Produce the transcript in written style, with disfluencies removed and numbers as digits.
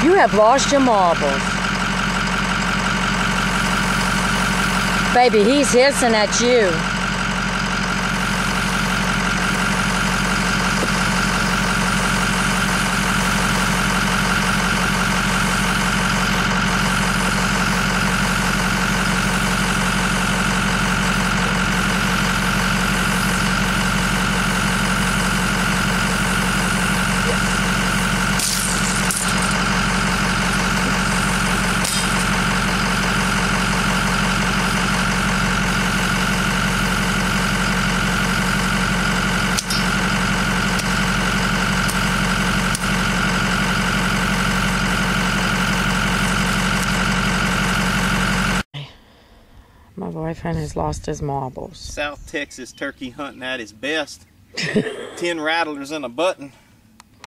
You have lost your marbles. Baby, he's hissing at you. My boyfriend has lost his marbles. South Texas turkey hunting at his best. 10 rattlers and a button.